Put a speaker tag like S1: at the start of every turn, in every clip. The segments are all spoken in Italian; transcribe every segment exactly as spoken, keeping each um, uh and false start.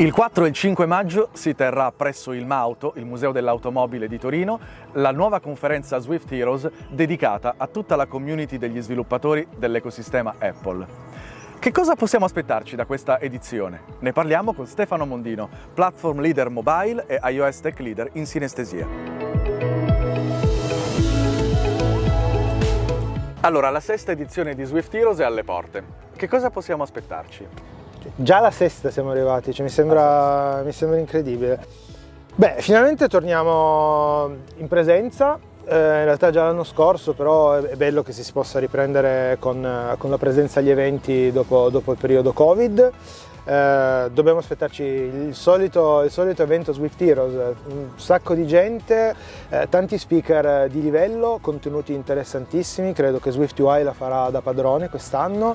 S1: Il quattro e il cinque maggio si terrà presso il MAUTO, il Museo dell'Automobile di Torino, la nuova conferenza Swift Heroes dedicata a tutta la community degli sviluppatori dell'ecosistema Apple. Che cosa possiamo aspettarci da questa edizione? Ne parliamo con Stefano Mondino, Platform Leader Mobile e iOS Tech Leader in sinestesia. Allora, la sesta edizione di Swift Heroes è alle porte. Che cosa possiamo aspettarci?
S2: Già alla sesta siamo arrivati, cioè mi, sembra, mi sembra incredibile. Beh, finalmente torniamo in presenza, eh, in realtà già l'anno scorso, però è bello che si possa riprendere con, con la presenza agli eventi dopo, dopo il periodo Covid. Eh, dobbiamo aspettarci il solito, il solito evento Swift Heroes, un sacco di gente, eh, tanti speaker di livello, contenuti interessantissimi, credo che Swift U I la farà da padrone quest'anno,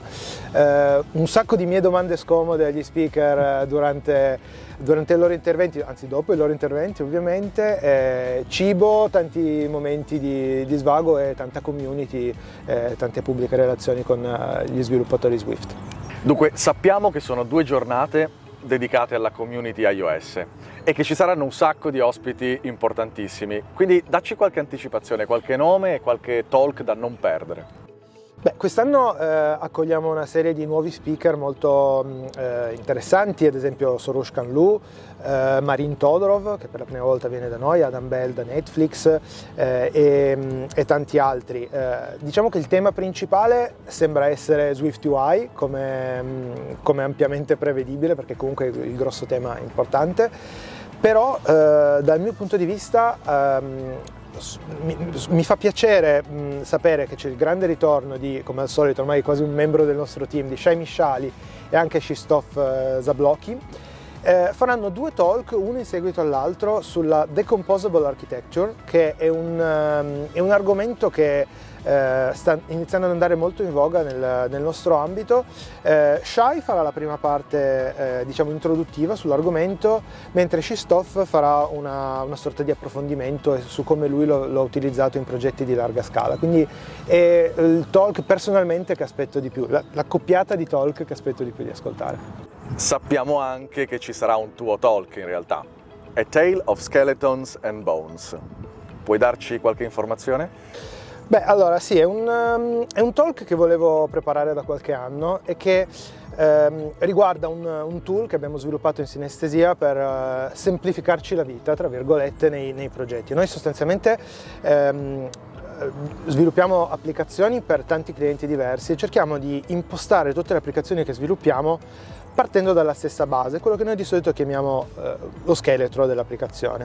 S2: eh, un sacco di mie domande scomode agli speaker durante, durante i loro interventi, anzi dopo i loro interventi ovviamente, eh, cibo, tanti momenti di, di svago e tanta community, eh, tante pubbliche relazioni con uh, gli sviluppatori Swift.
S1: Dunque, sappiamo che sono due giornate dedicate alla community iOS e che ci saranno un sacco di ospiti importantissimi, quindi dacci qualche anticipazione, qualche nome e qualche talk da non perdere.
S2: Beh, quest'anno eh, accogliamo una serie di nuovi speaker molto eh, interessanti, ad esempio Soroush Kanlu, eh, Marin Todorov, che per la prima volta viene da noi, Adam Bell da Netflix eh, e, e tanti altri. Eh, diciamo che il tema principale sembra essere Swift U I, come, come ampiamente prevedibile, perché comunque il grosso tema è importante, però eh, dal mio punto di vista ehm, Mi, mi fa piacere mh, sapere che c'è il grande ritorno di, come al solito, ormai quasi un membro del nostro team, di Shai Mishali e anche Krzysztof eh, Zabłocki. Eh, faranno due talk, uno in seguito all'altro, sulla Decomposable Architecture, che è un, um, è un argomento che eh, sta iniziando ad andare molto in voga nel, nel nostro ambito. Eh, Shai farà la prima parte eh, diciamo introduttiva sull'argomento, mentre Krzysztof farà una, una sorta di approfondimento su come lui lo, lo ha utilizzato in progetti di larga scala. Quindi è il talk personalmente che aspetto di più, la, la coppiata di talk che aspetto di più di ascoltare.
S1: Sappiamo anche che ci sarà un tuo talk in realtà, A Tale of Skeletons and Bones. Puoi darci qualche informazione?
S2: Beh, allora sì, è un, um, è un talk che volevo preparare da qualche anno e che um, riguarda un, un tool che abbiamo sviluppato in sinestesia per uh, semplificarci la vita, tra virgolette, nei, nei progetti. Noi sostanzialmente um, sviluppiamo applicazioni per tanti clienti diversi e cerchiamo di impostare tutte le applicazioni che sviluppiamo partendo dalla stessa base, quello che noi di solito chiamiamo eh, lo scheletro dell'applicazione.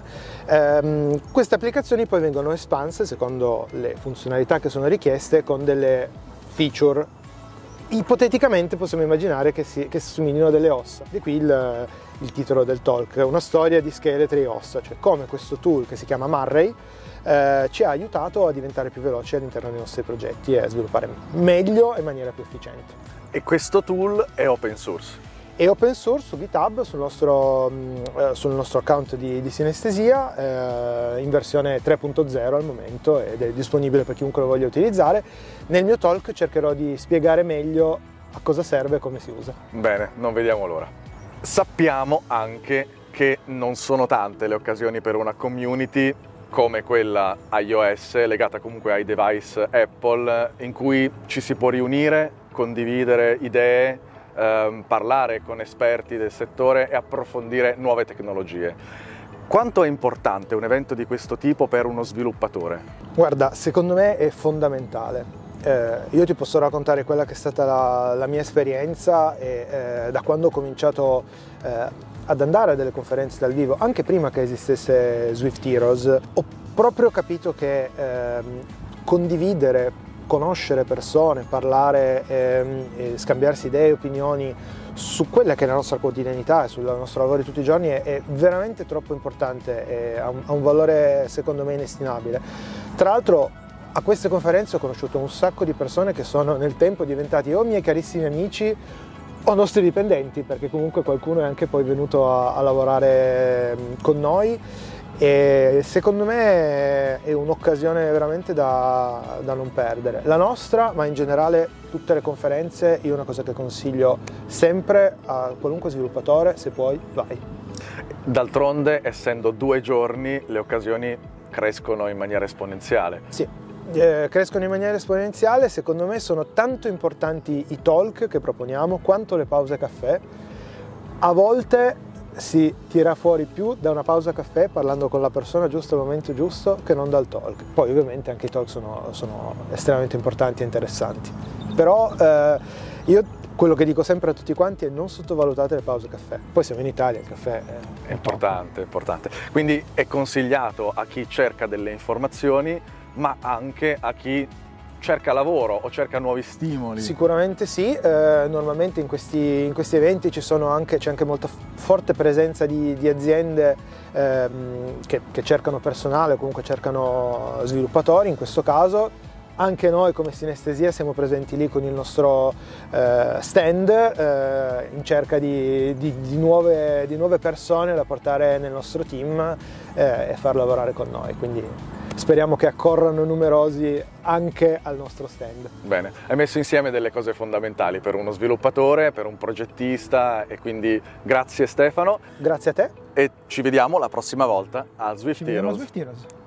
S2: Ehm, queste applicazioni poi vengono espanse secondo le funzionalità che sono richieste con delle feature. Ipoteticamente possiamo immaginare che si, che si somiglino a delle ossa. Di qui il, il titolo del talk, una storia di scheletri e ossa, cioè come questo tool che si chiama Murray eh, ci ha aiutato a diventare più veloci all'interno dei nostri progetti e a sviluppare meglio e in maniera più efficiente.
S1: E questo tool è open source?
S2: È open source su GitHub, sul nostro, eh, sul nostro account di, di sinestesia, eh, in versione tre punto zero al momento ed è disponibile per chiunque lo voglia utilizzare. Nel mio talk cercherò di spiegare meglio a cosa serve e come si usa.
S1: Bene, non vediamo l'ora. Sappiamo anche che non sono tante le occasioni per una community come quella iOS, legata comunque ai device Apple, in cui ci si può riunire, condividere idee, ehm, parlare con esperti del settore e approfondire nuove tecnologie. Quanto è importante un evento di questo tipo per uno sviluppatore?
S2: Guarda, secondo me è fondamentale. Eh, io ti posso raccontare quella che è stata la, la mia esperienza e eh, da quando ho cominciato eh, ad andare a delle conferenze dal vivo, anche prima che esistesse Swift Heroes, ho proprio capito che eh, condividere, conoscere persone, parlare ehm, e scambiarsi idee e opinioni su quella che è la nostra quotidianità e sul nostro lavoro di tutti i giorni è, è veramente troppo importante e ha un, ha un valore secondo me inestimabile. Tra l'altro a queste conferenze ho conosciuto un sacco di persone che sono nel tempo diventati o miei carissimi amici o nostri dipendenti, perché comunque qualcuno è anche poi venuto a, a lavorare con noi e secondo me è un'occasione veramente da, da non perdere. La nostra, ma in generale tutte le conferenze, io una cosa che consiglio sempre a qualunque sviluppatore: se puoi, vai.
S1: D'altronde, essendo due giorni, le occasioni crescono in maniera esponenziale.
S2: Sì, eh, crescono in maniera esponenziale. Secondo me sono tanto importanti i talk che proponiamo quanto le pause caffè. A volte si tira fuori più da una pausa caffè parlando con la persona giusta al momento giusto che non dal talk. Poi ovviamente anche i talk sono, sono estremamente importanti e interessanti, però eh, io quello che dico sempre a tutti quanti è: non sottovalutate le pause caffè. Poi siamo in Italia, il caffè è,
S1: è importante, è importante. Quindi è consigliato a chi cerca delle informazioni, ma anche a chi cerca lavoro o cerca nuovi stimoli.
S2: Sicuramente sì, eh, normalmente in questi, in questi eventi ci sono anche, c'è anche molta forte presenza di, di aziende ehm, che, che cercano personale o comunque cercano sviluppatori. In questo caso anche noi come Sinestesia siamo presenti lì con il nostro eh, stand eh, in cerca di, di, di, nuove, di nuove persone da portare nel nostro team eh, e far lavorare con noi. Quindi speriamo che accorrano numerosi anche al nostro stand.
S1: Bene, hai messo insieme delle cose fondamentali per uno sviluppatore, per un progettista, e quindi grazie Stefano.
S2: Grazie a te.
S1: E ci vediamo la prossima volta a Swift
S2: Ci vediamo a
S1: Heroes.
S2: Swift Heroes.